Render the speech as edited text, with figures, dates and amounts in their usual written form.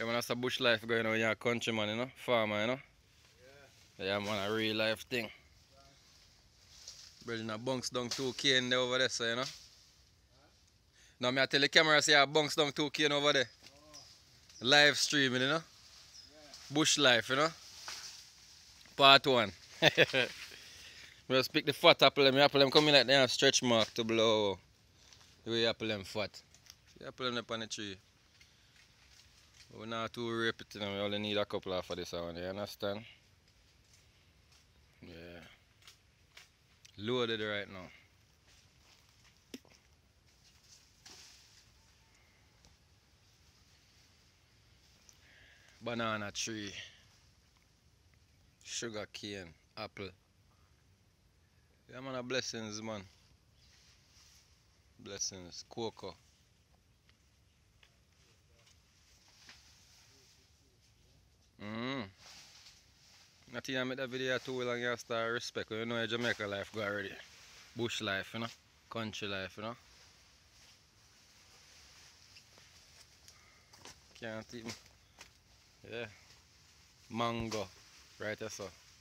Yeah, man, that's a bush life going on when you're a countryman, you know? Farmer, you know? Yeah, man, a real life thing. Building a bunks down 2K in there over there, so, you know? Now, me I tell the camera, say, I bunks down 2K over there. Live streaming, you know? Bush life, you know? Part 1. Just pick the fat apple, them coming like they have stretch mark to blow. The way apple them fat. The apple them up on the tree. We're not too rape it, you know? We only need a couple of this one, you understand? Yeah. Loaded right now. Banana tree. Sugar cane. Apple. Yeah, man, blessings, man. Blessings. Cocoa. I think I made that video too long you start respect. You know Jamaica life go already. Bush life, you know. Country life, you know. Can't even. Yeah. Mango. Right there, so.